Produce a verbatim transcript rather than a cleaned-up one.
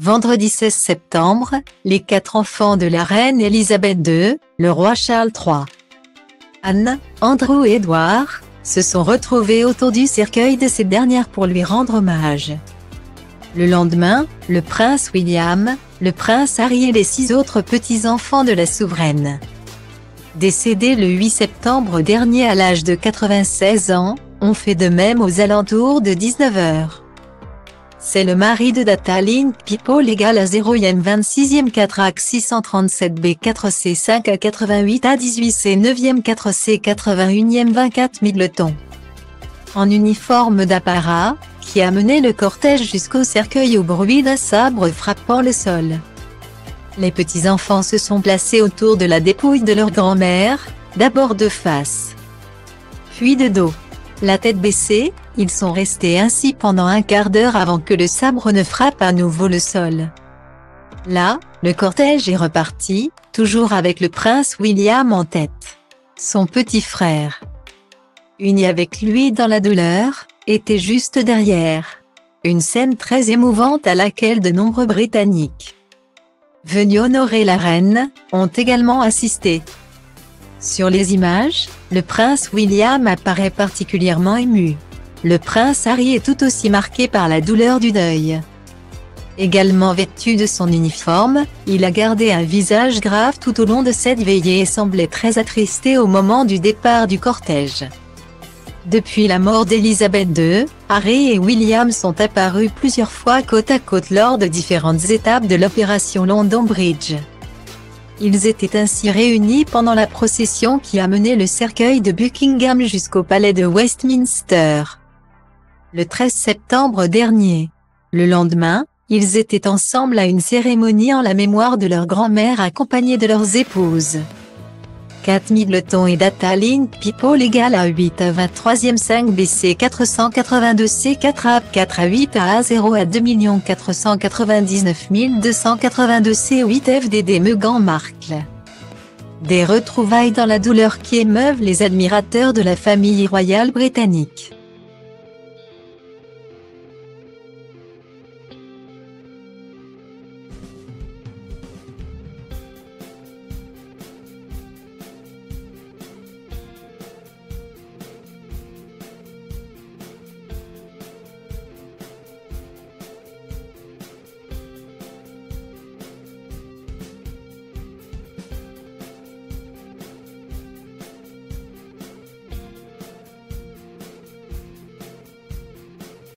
Vendredi seize septembre, les quatre enfants de la reine Elisabeth deux, le roi Charles trois, Anne, Andrew et Edward, se sont retrouvés autour du cercueil de ces dernières pour lui rendre hommage. Le lendemain, le prince William, le prince Harry et les six autres petits-enfants de la souveraine, décédés le huit septembre dernier à l'âge de quatre-vingt-seize ans, ont fait de même aux alentours de dix-neuf heures. C'est le mari de Data Link People égale à zéro I M vingt-six quatre A six cent trente-sept B quatre C cinq A quatre-vingt-huit A dix-huit C neuf quatre C quatre-vingt-un vingt-quatre Middleton, en uniforme d'apparat, qui a mené le cortège jusqu'au cercueil au bruit d'un sabre frappant le sol. Les petits-enfants se sont placés autour de la dépouille de leur grand-mère, d'abord de face, puis de dos. La tête baissée, ils sont restés ainsi pendant un quart d'heure avant que le sabre ne frappe à nouveau le sol. Là, le cortège est reparti, toujours avec le prince William en tête. Son petit frère, uni avec lui dans la douleur, était juste derrière. Une scène très émouvante à laquelle de nombreux Britanniques venus honorer la reine ont également assisté. Sur les images, le prince William apparaît particulièrement ému. Le prince Harry est tout aussi marqué par la douleur du deuil. Également vêtu de son uniforme, il a gardé un visage grave tout au long de cette veillée et semblait très attristé au moment du départ du cortège. Depuis la mort d'Elisabeth deux, Harry et William sont apparus plusieurs fois côte à côte lors de différentes étapes de l'opération London Bridge. Ils étaient ainsi réunis pendant la procession qui a mené le cercueil de Buckingham jusqu'au palais de Westminster, le treize septembre dernier. Le lendemain, ils étaient ensemble à une cérémonie en la mémoire de leur grand-mère accompagnés de leurs épouses. quatre Middleton et Data Link People égale à huit A vingt-trois cinq B C quatre cent quatre-vingt-deux C quatre A quatre A huit A zéro A deux quatre cent quatre-vingt-dix-neuf deux cent quatre-vingt-deux C huit F D D Meghan Markle. Des retrouvailles dans la douleur qui émeuvent les admirateurs de la famille royale britannique.